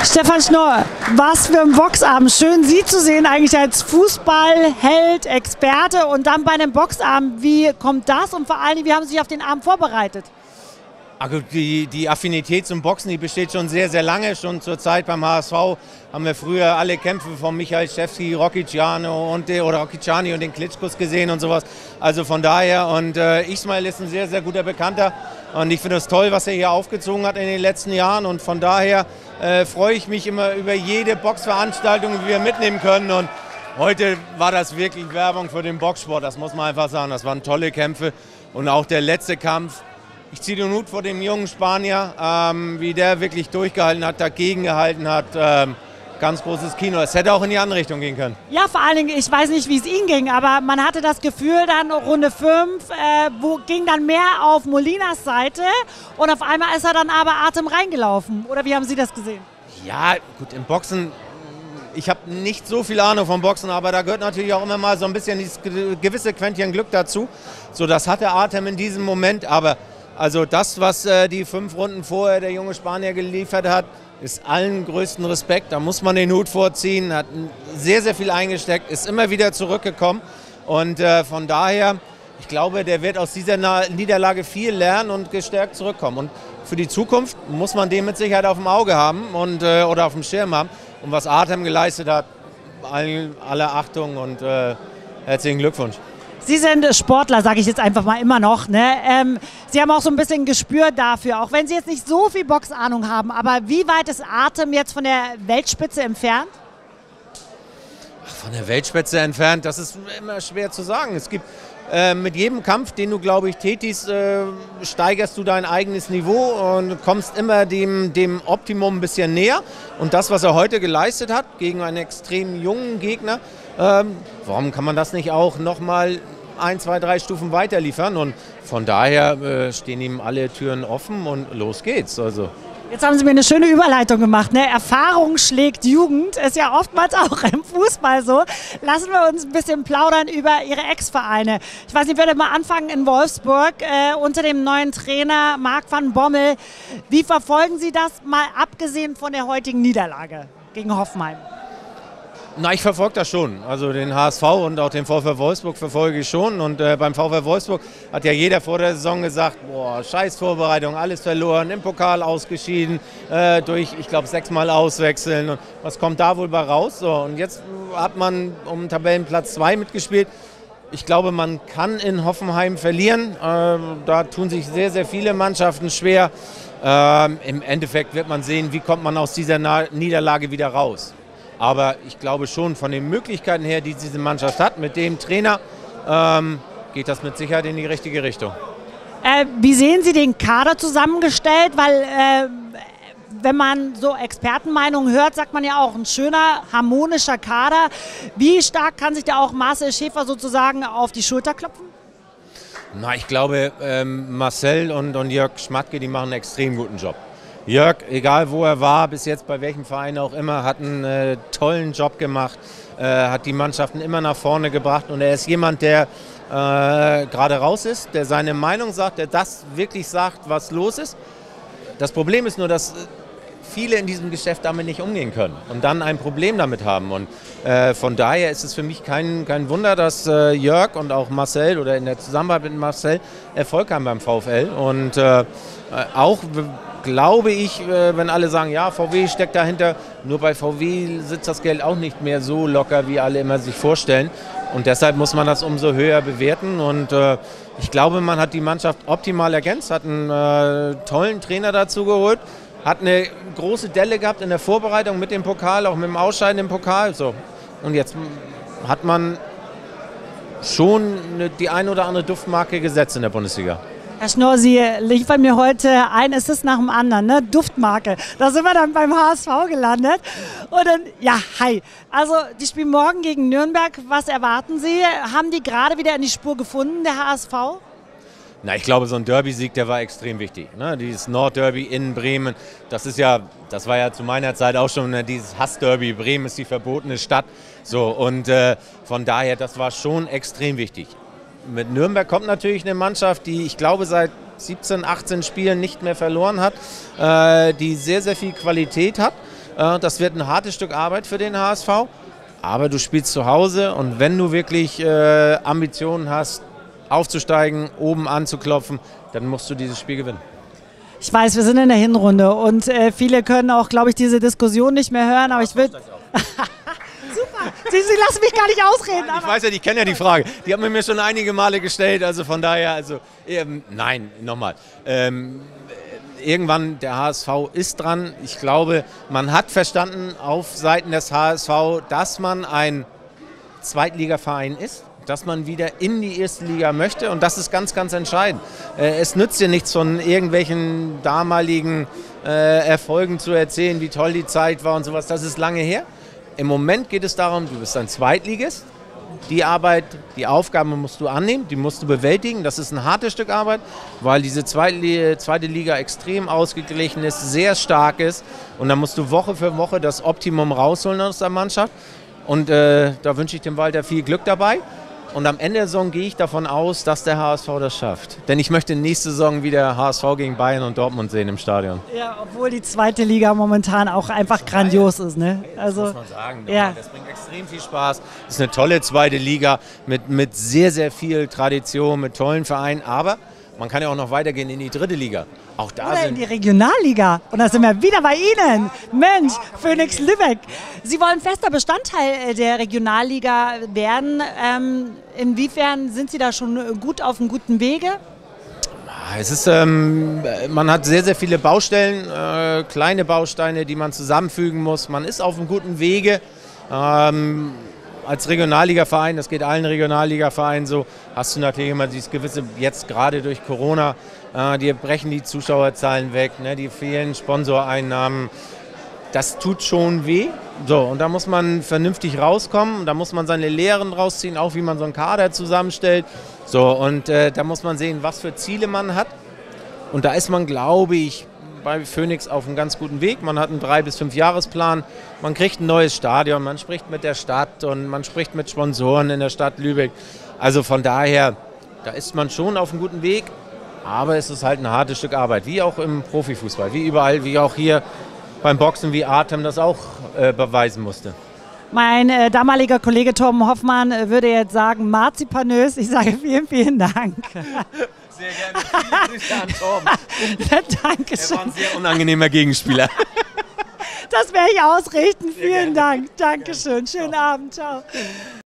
Stefan Schnorr, was für ein Boxabend. Schön, Sie zu sehen, eigentlich als Fußballheld, Experte und dann bei einem Boxabend. Wie kommt das und vor allen Dingen, wie haben Sie sich auf den Abend vorbereitet? Also die Affinität zum Boxen, die besteht schon sehr, sehr lange. Schon zur Zeit beim HSV haben wir früher alle Kämpfe von Michael Szczewski, Rocchiciani und den Klitschkos gesehen und sowas. Also von daher, und Ismail ist ein sehr, sehr guter Bekannter. Und ich finde es toll, was er hier aufgezogen hat in den letzten Jahren. Und von daher freue ich mich immer über jede Boxveranstaltung, die wir mitnehmen können. Und heute war das wirklich Werbung für den Boxsport, das muss man einfach sagen. Das waren tolle Kämpfe. Und auch der letzte Kampf. Ich ziehe den Hut vor dem jungen Spanier, wie der wirklich durchgehalten hat, dagegen gehalten hat. Ganz großes Kino. Es hätte auch in die andere Richtung gehen können. Ja, vor allen Dingen, ich weiß nicht, wie es Ihnen ging, aber man hatte das Gefühl, dann Runde 5, ging dann mehr auf Molinas Seite und auf einmal ist er dann aber Atem reingelaufen. Oder wie haben Sie das gesehen? Ja, gut, im Boxen, ich habe nicht so viel Ahnung vom Boxen, aber da gehört natürlich auch immer mal so ein bisschen dieses gewisse Quäntchen Glück dazu. So, das hatte Artem in diesem Moment, aber also das, was die 5 Runden vorher der junge Spanier geliefert hat, ist allen größten Respekt. Da muss man den Hut vorziehen, hat sehr, sehr viel eingesteckt, ist immer wieder zurückgekommen. Und von daher, ich glaube, der wird aus dieser Niederlage viel lernen und gestärkt zurückkommen. Und für die Zukunft muss man den mit Sicherheit auf dem Auge haben und, oder auf dem Schirm haben. Und was Artem geleistet hat, alle Achtung und herzlichen Glückwunsch. Sie sind Sportler, sage ich jetzt einfach mal immer noch. Ne? Sie haben auch so ein bisschen Gespür dafür, auch wenn Sie jetzt nicht so viel Boxahnung haben. Aber wie weit ist Artem jetzt von der Weltspitze entfernt? Von der Weltspitze entfernt, das ist immer schwer zu sagen. Es gibt mit jedem Kampf, den du, glaube ich, tätigst, steigerst du dein eigenes Niveau und kommst immer dem Optimum ein bisschen näher. Und das, was er heute geleistet hat, gegen einen extrem jungen Gegner, warum kann man das nicht auch nochmal 1, 2, 3 Stufen weiter liefern? Und von daher stehen ihm alle Türen offen und los geht's. Also. Jetzt haben Sie mir eine schöne Überleitung gemacht. Ne? Erfahrung schlägt Jugend, ist ja oftmals auch im Fußball so. Lassen wir uns ein bisschen plaudern über Ihre Ex-Vereine. Ich weiß nicht, ich werde mal anfangen in Wolfsburg unter dem neuen Trainer Marc van Bommel. Wie verfolgen Sie das, mal abgesehen von der heutigen Niederlage gegen Hoffenheim? Na, ich verfolge das schon. Also den HSV und auch den VfL Wolfsburg verfolge ich schon. Und beim VfL Wolfsburg hat ja jeder vor der Saison gesagt, boah, scheiß Vorbereitung, alles verloren, im Pokal ausgeschieden, durch, ich glaube, 6-mal auswechseln. Und was kommt da wohl bei raus? So, und jetzt hat man um Tabellenplatz 2 mitgespielt. Ich glaube, man kann in Hoffenheim verlieren. Da tun sich sehr, sehr viele Mannschaften schwer. Im Endeffekt wird man sehen, wie kommt man aus dieser Niederlage wieder raus. Aber ich glaube schon, von den Möglichkeiten her, die diese Mannschaft hat, mit dem Trainer, geht das mit Sicherheit in die richtige Richtung. Wie sehen Sie den Kader zusammengestellt? Weil wenn man so Expertenmeinungen hört, sagt man ja auch, ein schöner, harmonischer Kader. Wie stark kann sich da auch Marcel Schäfer sozusagen auf die Schulter klopfen? Na, ich glaube, Marcel und Jörg Schmatke, die machen einen extrem guten Job. Jörg, egal wo er war, bis jetzt bei welchem Verein auch immer, hat einen tollen Job gemacht, hat die Mannschaften immer nach vorne gebracht und er ist jemand, der gerade raus ist, der seine Meinung sagt, der das wirklich sagt, was los ist. Das Problem ist nur, dass viele in diesem Geschäft damit nicht umgehen können und dann ein Problem damit haben. Und von daher ist es für mich kein Wunder, dass Jörg und auch Marcel oder in der Zusammenarbeit mit Marcel Erfolg haben beim VfL. Und auch glaube ich, wenn alle sagen, ja, VW steckt dahinter, nur bei VW sitzt das Geld auch nicht mehr so locker, wie alle immer sich vorstellen. Und deshalb muss man das umso höher bewerten. Und ich glaube, man hat die Mannschaft optimal ergänzt, hat einen tollen Trainer dazu geholt, hat eine große Delle gehabt in der Vorbereitung mit dem Pokal, auch mit dem Ausscheiden im Pokal. So. Und jetzt hat man schon die ein oder andere Duftmarke gesetzt in der Bundesliga. Herr Schnorr, Sie liefern mir heute ein Assist nach dem anderen, ne? Duftmarke. Da sind wir dann beim HSV gelandet. Und dann, ja, hi. Also, die spielen morgen gegen Nürnberg. Was erwarten Sie? Haben die gerade wieder in die Spur gefunden, der HSV? Na, ich glaube, so ein Derby-Sieg, der war extrem wichtig. Ne? Dieses Nordderby in Bremen, das war ja zu meiner Zeit auch schon dieses Hassderby. Bremen ist die verbotene Stadt. So, und von daher, das war schon extrem wichtig. Mit Nürnberg kommt natürlich eine Mannschaft, die ich glaube seit 17, 18 Spielen nicht mehr verloren hat, die sehr, sehr viel Qualität hat. Das wird ein hartes Stück Arbeit für den HSV, aber du spielst zu Hause und wenn du wirklich Ambitionen hast, aufzusteigen, oben anzuklopfen, dann musst du dieses Spiel gewinnen. Ich weiß, wir sind in der Hinrunde und viele können auch, glaube ich, diese Diskussion nicht mehr hören, aber ich will... Super, Sie lassen mich gar nicht ausreden. Nein, ich weiß ja, die kennen ja die Frage. Die haben mir schon einige Male gestellt, also von daher, nein, nochmal. Irgendwann, der HSV ist dran. Ich glaube, man hat verstanden auf Seiten des HSV, dass man ein Zweitligaverein ist, dass man wieder in die erste Liga möchte und das ist ganz, ganz entscheidend. Es nützt dir nichts von irgendwelchen damaligen Erfolgen zu erzählen, wie toll die Zeit war und sowas, das ist lange her. Im Moment geht es darum, du bist ein Zweitligist, die Arbeit, die Aufgaben musst du annehmen, die musst du bewältigen, das ist ein hartes Stück Arbeit, weil diese zweite Liga extrem ausgeglichen ist, sehr stark ist und da musst du Woche für Woche das Optimum rausholen aus der Mannschaft und da wünsche ich dem Walter viel Glück dabei. Und am Ende der Saison gehe ich davon aus, dass der HSV das schafft. Denn ich möchte nächste Saison wieder HSV gegen Bayern und Dortmund sehen im Stadion. Ja, obwohl die zweite Liga momentan auch einfach grandios ist. Ne? Also, das muss man sagen. Ja. Das bringt extrem viel Spaß. Das ist eine tolle zweite Liga mit sehr, sehr viel Tradition, mit tollen Vereinen. Aber man kann ja auch noch weitergehen in die dritte Liga. Auch da oder in die Regionalliga. Und da sind wir wieder bei Ihnen. Mensch, Phoenix Lübeck. Sie wollen fester Bestandteil der Regionalliga werden. Inwiefern sind Sie da schon gut auf einem guten Wege? Es ist, man hat sehr, sehr viele Baustellen, kleine Bausteine, die man zusammenfügen muss. Man ist auf einem guten Wege. Als Regionalligaverein, das geht allen Regionalligavereinen so, hast du natürlich immer dieses gewisse, jetzt gerade durch Corona, dir brechen die Zuschauerzahlen weg, ne, die fehlen Sponsoreinnahmen. Das tut schon weh. So, und da muss man vernünftig rauskommen, da muss man seine Lehren rausziehen, auch wie man so einen Kader zusammenstellt. So, und da muss man sehen, was für Ziele man hat. Und da ist man, glaube ich, bei Phoenix auf einem ganz guten Weg. Man hat einen 3- bis 5-Jahresplan, man kriegt ein neues Stadion, man spricht mit der Stadt und man spricht mit Sponsoren in der Stadt Lübeck. Also von daher, da ist man schon auf einem guten Weg, aber es ist halt ein hartes Stück Arbeit, wie auch im Profifußball, wie überall, wie auch hier beim Boxen, wie Artem das auch beweisen musste. Mein damaliger Kollege Torben Hoffmann würde jetzt sagen, marzipanös. Ich sage vielen, vielen Dank. Sehr gerne. Viele Grüße an Torben. Dankeschön. Er war ein sehr unangenehmer Gegenspieler. Das werde ich ausrichten. Vielen Dank. Dankeschön. Schönen Abend. Ciao.